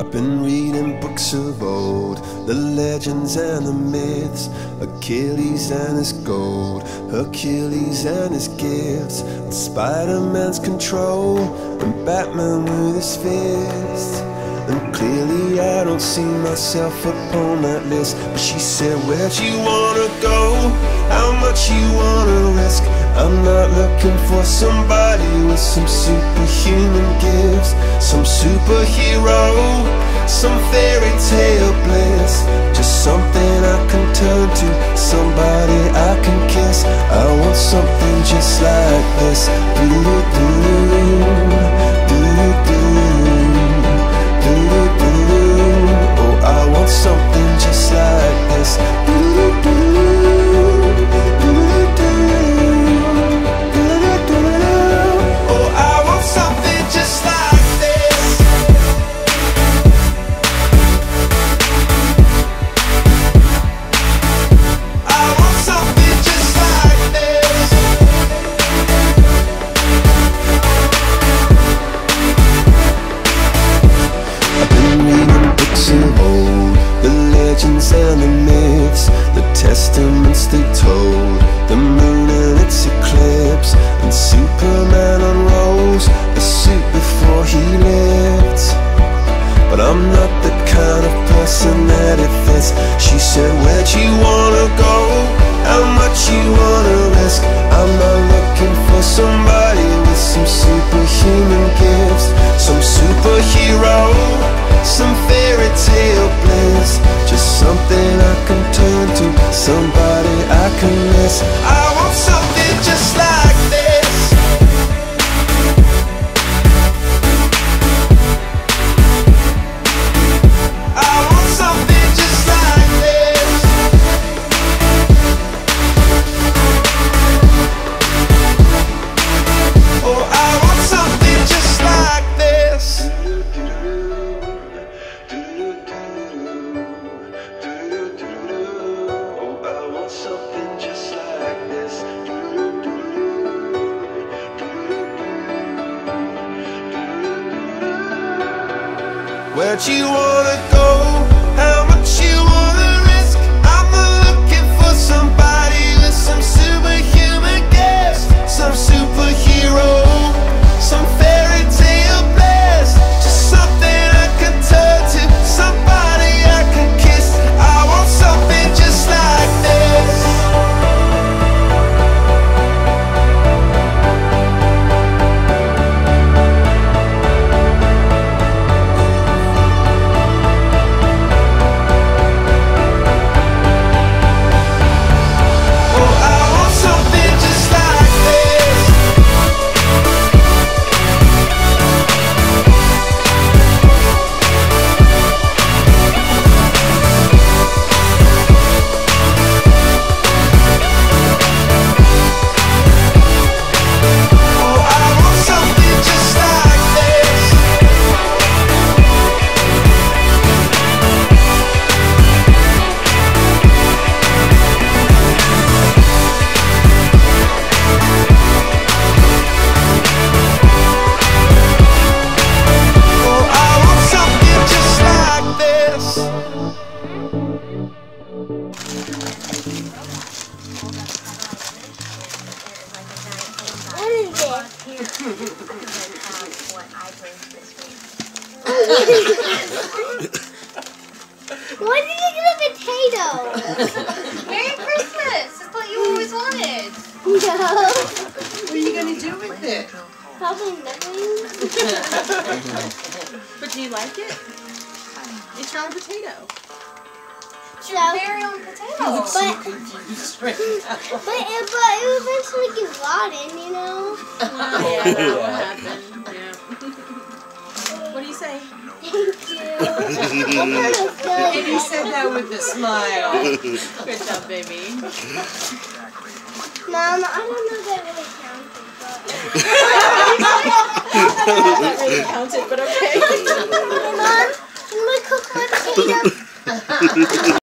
Been reading books of old, the legends and the myths, Achilles and his gold, Hercules and his gifts, and Spider-Man's control, and Batman with his fists. And clearly I don't see myself upon that list. But she said, where'd you wanna go? How much you wanna risk? I'm not looking for somebody with some superhuman gifts, some superhero, some fairy tale bliss. Just something I can turn to, somebody I can kiss. I want something just like this. Oh, I want something just like this. And the myths, the testaments they told, the moon and its eclipse, and Superman unrolls a suit before he lived. But I'm not the kind of person that it fits. She said, where'd you wanna go? How much you wanna risk? I'm not looking for somebody with some superhuman gifts, some superhero, some fairy tale bliss. Just something I can turn to, somebody I can miss. I want something just like this. I want something just like this. Oh, I want something just like this. Where'd you wanna go? How much you wanna risk? I'm not looking for somebody with some superhuman gifts, some superhero, some fairy tale bliss. Just something I can turn to, somebody I can kiss. I want something just like this. Why did you get a potato? Merry Christmas! That's what you always wanted. No. What are you going to do with it? Probably nothing. But do you like it? It's your own potato. So, Very own potato. but Confused right now. but it would eventually get rotten, you know? Yeah, that will happen. Yeah. What do you say? Thank you. And you said that with a smile. Good job, baby. Mom, I don't know if that really counted, That really counted, but okay. but... Mom, can we cook my potato?